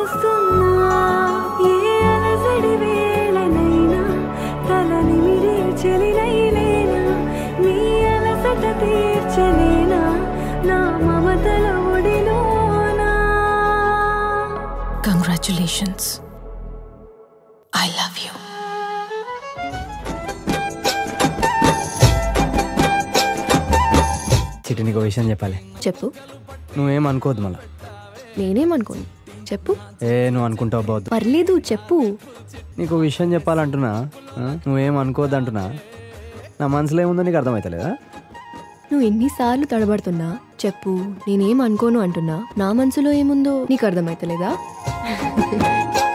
చూస్తున్నా ఏ అలసడి వేళనైనా తలని మిరే చెలినైలేనా నీ అలసట తీర్చలేనా నా మమతల ఒడిలోనా. Congratulations. I love you. చిట్టి నీకు విషయం చెప్పాలి. చెప్పు. నువ్వేం అనుకోవద్దు మళ్ళా. నేనేమనుకోను, చెప్పు. నువ్వు అనుకుంటావు బావద్దు. పర్లేదు, చెప్పు. నీకు విషయం చెప్పాలంటున్నా, నువ్వేం అనుకోవద్దు అంటున్నా. నా మనసులో ఏముందో నీకు అర్థమవుతలేదా? నువ్వు ఎన్నిసార్లు తడబడుతున్నా చెప్పు, నేనేం అనుకోను అంటున్నా. నా మనసులో ఏముందో నీకు అర్థమవుతలేదా?